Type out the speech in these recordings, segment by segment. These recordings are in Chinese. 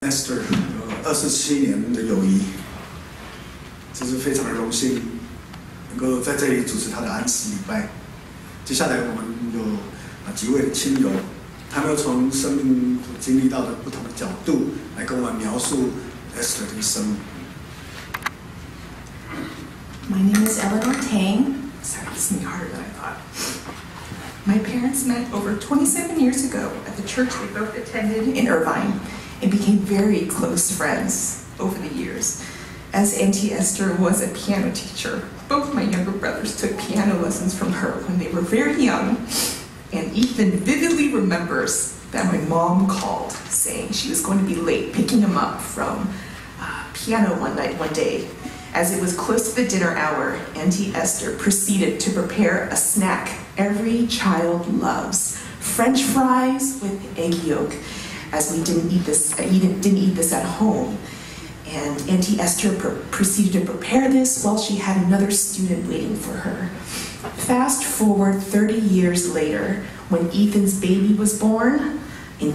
Esther 27年的友谊，这是非常的荣幸，能够在这里主持他的安息礼拜。接下来我们有几位的亲友，他们又从生命所经历到的不同的角度来跟我们描述 Esther 的一生。 My name is Eleanor Tang. Sorry, this is harder than I thought. My parents met over 27 years ago at the church they both attended in Irvine and became very close friends over the years. As Auntie Esther was a piano teacher, both my younger brothers took piano lessons from her when they were very young, and Ethan vividly remembers that my mom called saying she was going to be late picking him up from piano one day. As it was close to the dinner hour, Auntie Esther proceeded to prepare a snack every child loves: French fries with egg yolk, as we didn't eat this at home. And Auntie Esther proceeded to prepare this while she had another student waiting for her. Fast forward 30 years later, when Ethan's baby was born in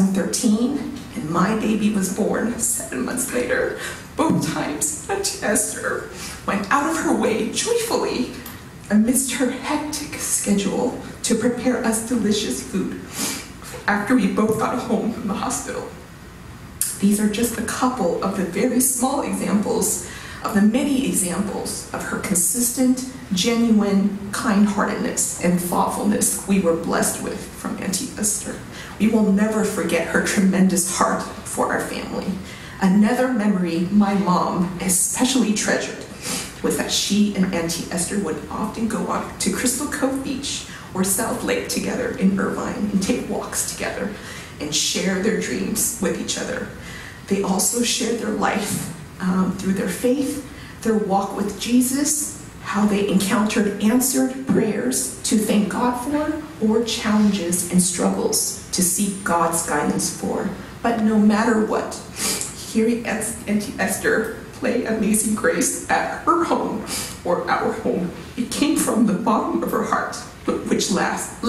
2013, and my baby was born 7 months later. Both times, Auntie Esther went out of her way joyfully amidst her hectic schedule to prepare us delicious food after we both got home from the hospital. These are just a couple of the very small examples of the many examples of her consistent, genuine kind-heartedness and thoughtfulness we were blessed with from Auntie Esther. We will never forget her tremendous heart for our family. Another memory my mom especially treasured was that she and Auntie Esther would often go out to Crystal Cove Beach or South Lake together in Irvine and take walks together and share their dreams with each other. They also shared their life through their faith, their walk with Jesus, how they encountered answered prayers to thank God for, or challenges and struggles to seek God's guidance for. But no matter what, hearing Auntie Esther play Amazing Grace at her home or our home, it came from the bottom of her heart, which left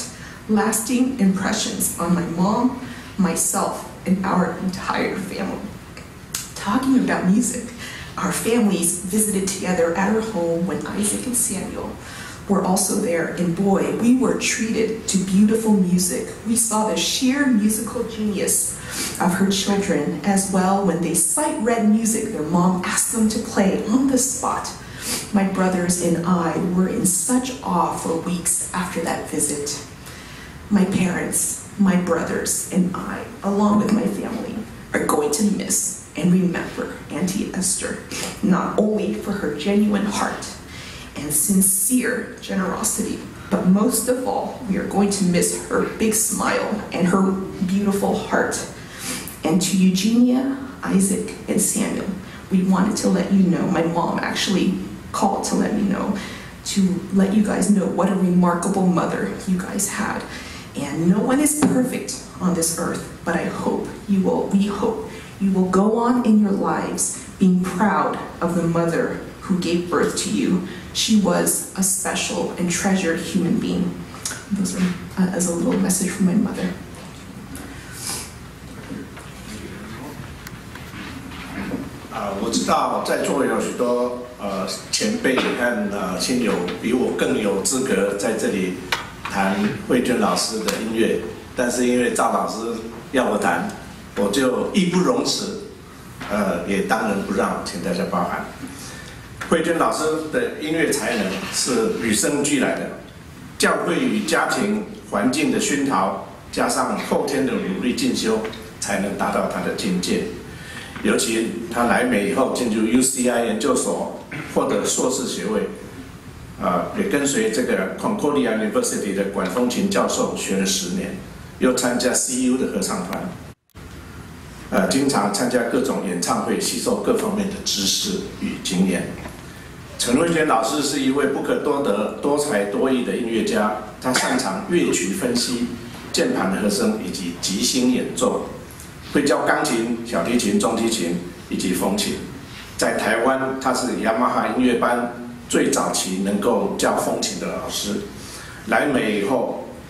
lasting impressions on my mom, myself, and our entire family. Talking about music, our families visited together at her home when Isaac and Samuel were also there, and boy, we were treated to beautiful music. We saw the sheer musical genius of her children as well. When they sight-read music their mom asked them to play on the spot. My brothers and I were in such awe for weeks after that visit. My parents, my brothers, and I, along with my family, are going to miss and remember Auntie Esther, not only for her genuine heart and sincere generosity, but most of all, we are going to miss her big smile and her beautiful heart. And to Eugenia, Isaac, and Samuel, we wanted to let you know, my mom actually called to let me know, to let you guys know what a remarkable mother you guys had. And no one is perfect on this earth, but we hope you will go on in your lives being proud of the mother who gave birth to you. She was a special and treasured human being. Those are as a little message from my mother. 我知道在座有许多前辈和亲友比我更有资格在这里谈慧娟老师的音乐，但是因为赵老师要我谈，我就义不容辞，也当仁不让，请大家包涵。慧娟老师的音乐才能是与生俱来的，教会与家庭环境的熏陶，加上后天的努力进修，才能达到她的境界。尤其他来美以后，进入 UCI 研究所，获得硕士学位，也跟随这个 Concordia University 的管风琴教授学了10年，又参加 CU 的合唱团，经常参加各种演唱会，吸收各方面的知识与经验。陈慧娟老师是一位不可多得、多才多艺的音乐家，他擅长乐曲分析、键盘和声以及即兴演奏。会教钢琴、小提琴、中提琴以及风琴。在台湾，他是雅马哈音乐班最早期能够教风琴的老师。来美以后，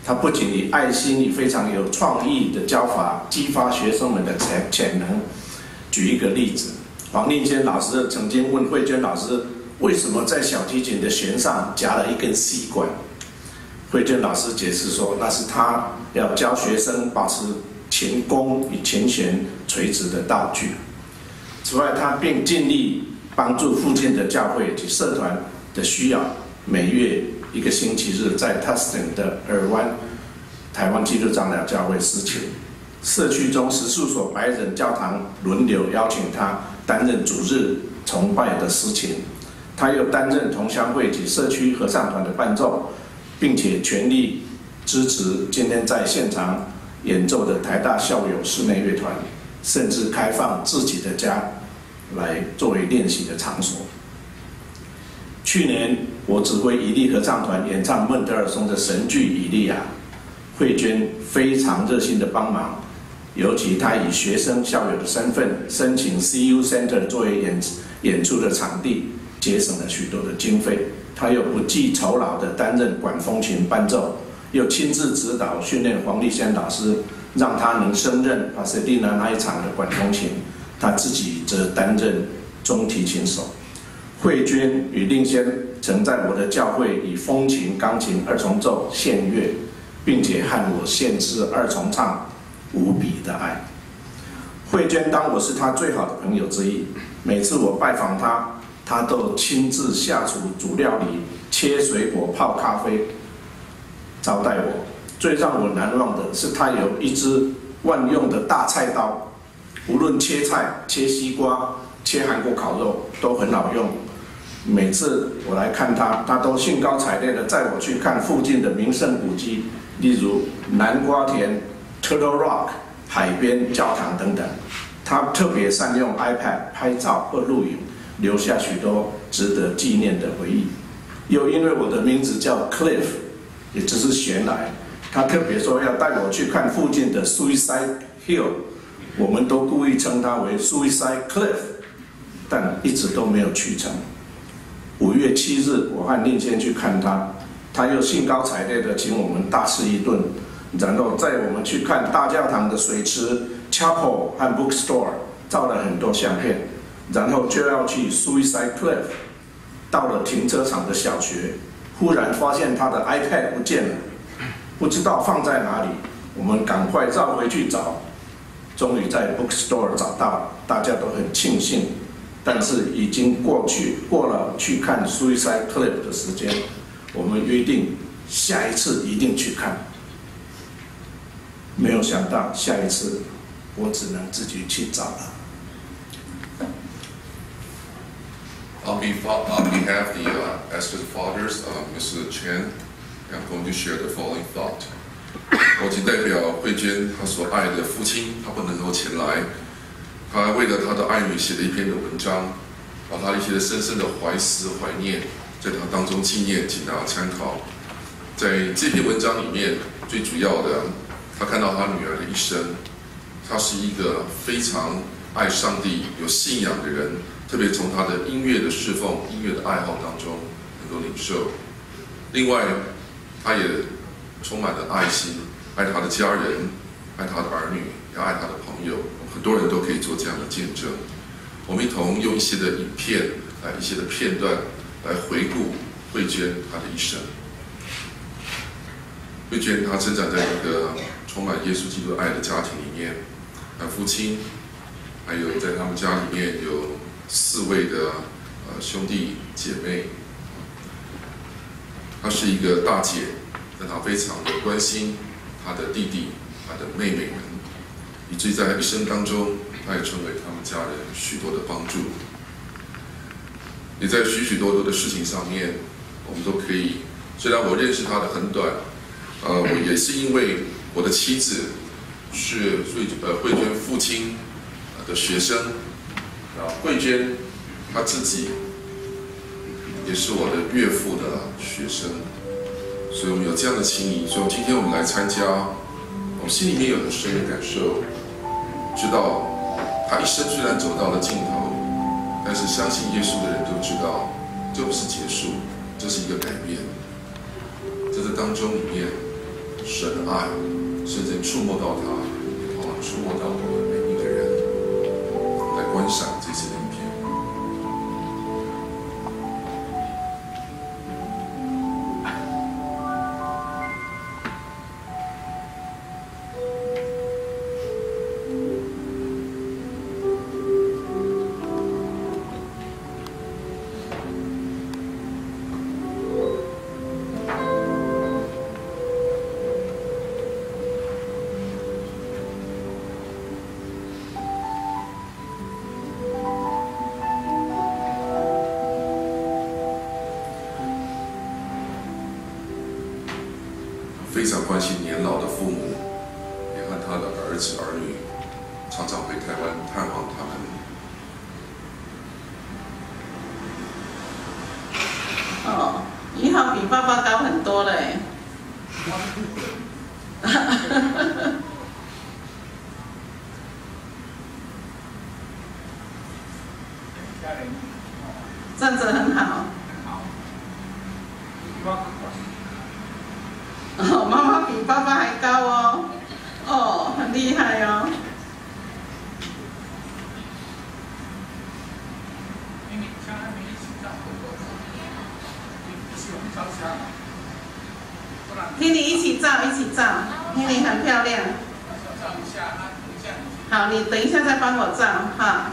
他不仅以爱心、以非常有创意的教法激发学生们的潜能。举一个例子，黄令坚老师曾经问慧娟老师，为什么在小提琴的弦上夹了一根细管？慧娟老师解释说，那是他要教学生保持琴弓与琴弦垂直的道具。此外，他并尽力帮助附近的教会及社团的需要，每月1个星期日在 Tustin 的尔湾台湾基督长老教会司琴。社区中14所白人教堂轮流邀请他担任主日崇拜的司琴，他又担任同乡会及社区合唱团的伴奏，并且全力支持今天在现场演奏的台大校友室内乐团，甚至开放自己的家来作为练习的场所。去年我指挥以利合唱团演唱孟德尔松的神剧《以利亚》，慧娟非常热心的帮忙。尤其他以学生校友的身份申请 CU Center 作为演出的场地，节省了许多的经费。他又不计酬劳的担任管风琴伴奏，又亲自指导训练黄立仙老师，让他能胜任帕塞蒂娜那一场的管风琴。他自己则担任中提琴手。慧娟与令仙曾在我的教会以风琴、钢琴2重奏献乐，并且和我献制2重唱。无比的爱，慧娟当我是她最好的朋友之一。每次我拜访她，她都亲自下厨煮料理、切水果、泡咖啡，招待我。最让我难忘的是，她有一支万用的大菜刀，无论切菜、切西瓜、切韩国烤肉都很好用。每次我来看她，她都兴高采烈地载我去看附近的名胜古迹，例如南瓜田。Turtle Rock 海边教堂等等，他特别善用 iPad 拍照或录影，留下许多值得纪念的回忆。又因为我的名字叫 Cliff， 也就是悬崖，他特别说要带我去看附近的 Suicide Hill， 我们都故意称它为 Suicide Cliff， 但一直都没有去成。5月7日，我和令仙去看他，他又兴高采烈地请我们大吃一顿。然后载我们去看大教堂的水池 Chapel 和 Bookstore， 照了很多相片，然后就要去 Suicide Cliff。到了停车场的小学，忽然发现他的 iPad 不见了，不知道放在哪里。我们赶快绕回去找，终于在 Bookstore 找到，大家都很庆幸。但是已经过了去看 Suicide Cliff 的时间，我们约定下一次一定去看。没有想到下一次我只能自己去找了。 On behalf of the Esther's fathers, Mr. Chen, I'm going to share the following thought. 我仅代表慧娟她所爱的父亲，他不能够前来，他为了他的爱女写了一篇的文章，把他一些深深的怀思怀念，在他当中纪念，请大家参考。在这篇文章里面，最主要的。他看到他女儿的一生，他是一个非常爱上帝、有信仰的人，特别从他的音乐的侍奉、音乐的爱好当中能够领受。另外，他也充满了爱心，爱他的家人，爱他的儿女，也爱他的朋友。很多人都可以做这样的见证。我们一同用一些的影片、一些的片段来回顾慧娟她的一生。慧娟她生长在一个充满耶稣基督爱的家庭里面，父亲，还有在他们家里面有4位的兄弟姐妹。她是一个大姐，但她非常的关心她的弟弟、她的妹妹们，以至于在她一生当中，她也成为他们家人许多的帮助。也在许许多多的事情上面，我们都可以，虽然我认识她的很短，我也是因为我的妻子是慧娟父亲的学生，慧娟她自己也是我的岳父的学生，所以我们有这样的情谊。所以今天我们来参加，我心里面有很深的感受，知道他一生虽然走到了尽头，但是相信耶稣的人都知道，这不是结束，这是一个改变。在这当中里面， 神的爱深深触摸到他，触摸到我们每一个人来观赏这次的影片。非常关心年老的父母，也和他的儿子儿女常常回台湾探望他们。 哦，1号比爸爸高很多嘞。站着很好。哦，妈妈比爸爸还高哦，哦，很厉害哦。听你一起照，一起照，听你很漂亮。好，你等一下再帮我照哈。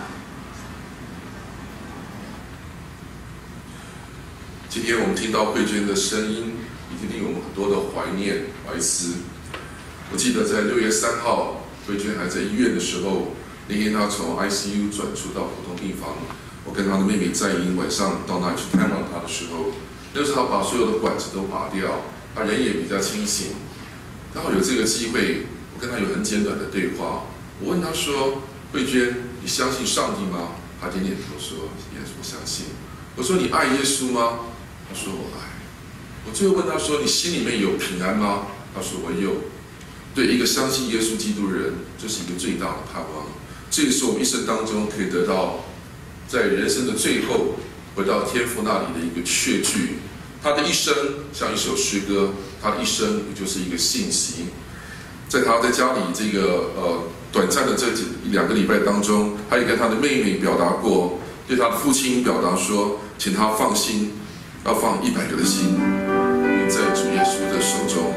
今天我们听到慧娟的声音，已经令我们很多的怀念、怀思。我记得在6月3号，慧娟还在医院的时候，那天她从 ICU 转出到普通病房，我跟她的妹妹在营晚上到那里去探望她的时候，那时候她把所有的管子都拔掉，她人也比较清醒。刚好有这个机会，我跟她有很简短的对话。我问她说：“慧娟，你相信上帝吗？”她点点头说：“耶稣，我相信。”我说：“你爱耶稣吗？”她说：“我爱。”我最后问她说：“你心里面有平安吗？”她说：“我有。”对一个相信耶稣基督的人，这是一个最大的盼望。这也是我们一生当中可以得到，在人生的最后回到天父那里的一个确据。他的一生像一首诗歌，他的一生也就是一个信息。在他在家里这个短暂的这2个礼拜当中，他也跟他的妹妹表达过，对他的父亲表达说，请他放心，要放100个的心在主耶稣的手中。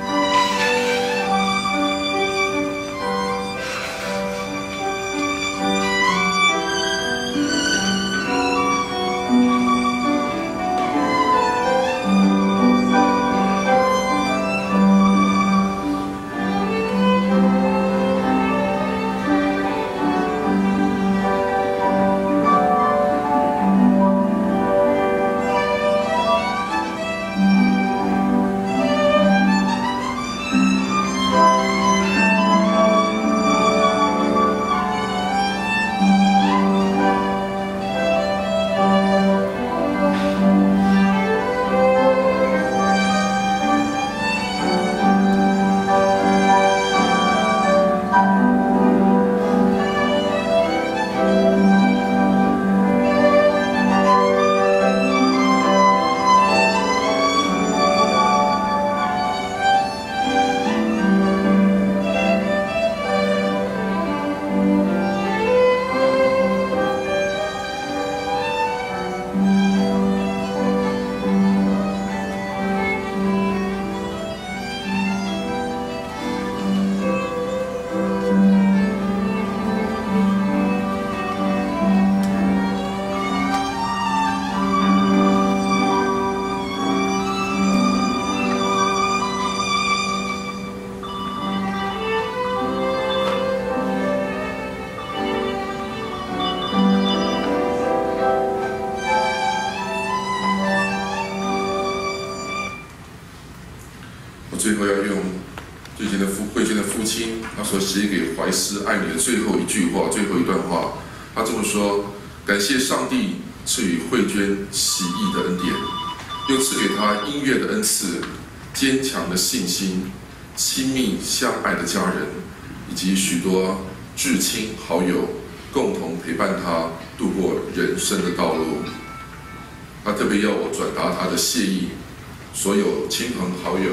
最后要用慧娟的父亲他所写给怀斯爱女的最后一句话，最后一段话。他这么说：感谢上帝赐予慧娟奇异的恩典，又赐给她音乐的恩赐、坚强的信心、亲密相爱的家人，以及许多至亲好友，共同陪伴她度过人生的道路。他特别要我转达他的谢意，所有亲朋好友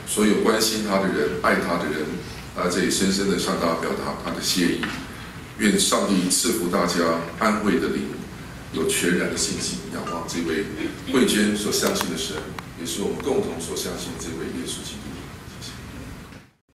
所有关心他的人、爱他的人，这里深深的向大家表达他的谢意。愿上帝赐福大家安慰的灵，有全然的信心，仰望这位慧娟所相信的神，也是我们共同所相信的这位耶稣基督。